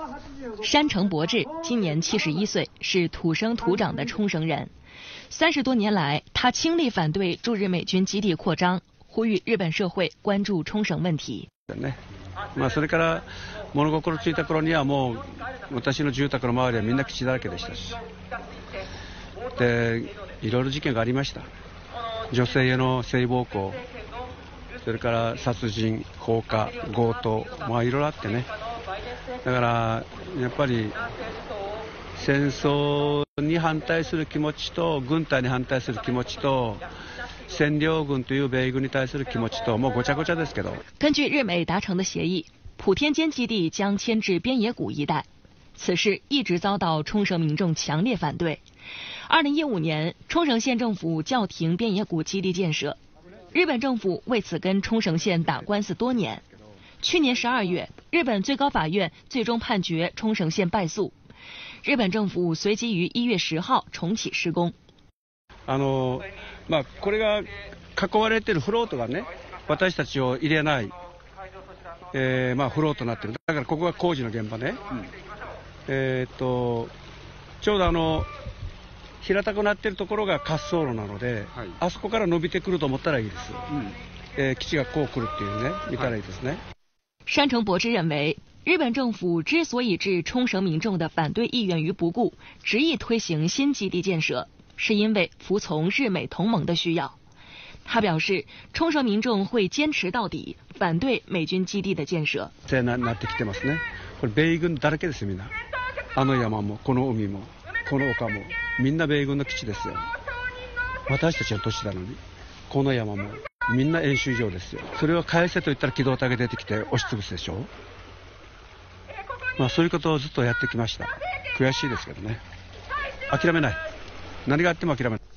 山城博志今年71岁，是土生土长的冲绳人。30多年来，他倾力反对驻日美军基地扩张，呼吁日本社会关注冲绳问题。 それから物心ついた頃にはもう私の住宅の周りはみんな基地だらけでしたし、でいろいろ事件がありました。女性への性暴行、それから殺人、放火、強盗、いろいろあってね。だからやっぱり戦争に反対する気持ちと軍隊に反対する気持ちと占領軍という米軍に対する気持ちともうごちゃごちゃですけど。 根据日美达成的协议，普天间基地将迁至边野古一带。此事一直遭到冲绳民众强烈反对。2015年，冲绳县政府叫停边野古基地建设，日本政府为此跟冲绳县打官司多年。去年12月，日本最高法院最终判决冲绳县败诉，日本政府随即于1月10号重启施工。 これが囲われているフロートがね、私たちを入れない、フロートになってる。だからここが工事の現場ね。ちょうど平たくなっているところが滑走路なので、あそこから伸びてくると思ったらいいです。基地がこう来るっていうね、見たらいいですね。 山城博之认为，日本政府之所以置冲绳民众的反对意愿于不顾，执意推行新基地建设，是因为服从日美同盟的需要。他表示，冲绳民众会坚持到底，反对美軍基地的建設。 なってきてますね。これ米軍だらけですよ、みんな。山もこの海もこの丘もみんな米軍の基地ですよ。私たちの都市なのにこの山もみんな演習場ですよ。それを返せと言ったら機動隊が出てきて押しつぶすでしょ。そういうことをずっとやってきました。悔しいですけどね。諦めない。何があっても諦めない。